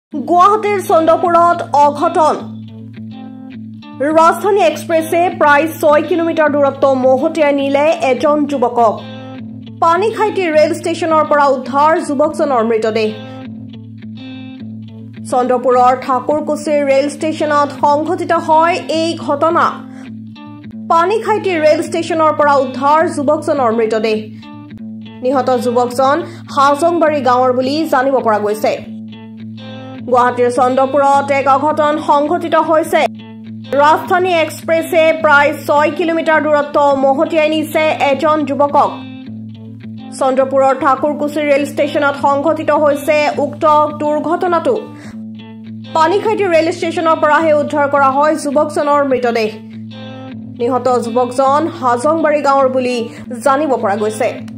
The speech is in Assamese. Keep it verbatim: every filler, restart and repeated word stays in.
গুৱাহাটীৰ চন্দ্ৰপুৰত অঘটন ৰাজধানী এক্সপ্ৰেছে প্ৰায় ছয় কিলোমিটাৰ দূৰত্ব মহতিয়াই নিলে এজন যুৱকক পানীখাইটি ৰেল ষ্টেচনৰ পৰা উদ্ধাৰ যুৱকজনৰ মৃতদেহ চন্দ্ৰপুৰৰ ঠাকুৰকুছিৰ ৰেল ষ্টেচনত সংঘটিত হয় এই ঘটনা পানীখাইটি ৰেল ষ্টেচনৰ পৰা উদ্ধাৰ যুৱকজনৰ মৃতদেহ নিহত যুৱকজন হাজংবাৰী গাঁৱৰ বুলি জানিব পৰা গৈছে গুৱাহাটীৰ চন্দ্ৰপুৰত এক অঘটন সংঘটিত হৈছে ৰাজধানী এক্সপ্ৰেছে প্ৰায় ছয় কিলোমিটাৰ দূৰত্ব মহতিয়াই নিছে এজন যুৱকক চন্দ্ৰপুৰৰ ঠাকুৰকুছি ৰেল ষ্টেচনত সংঘটিত হৈছে উক্ত দুৰ্ঘটনাটো পানীখাইটি ৰেল ষ্টেচনৰ পৰাহে উদ্ধাৰ কৰা হয় যুৱকজনৰ মৃতদেহ নিহত যুৱকজন হাজংবাৰী গাঁৱৰ বুলি জানিব পৰা গৈছে।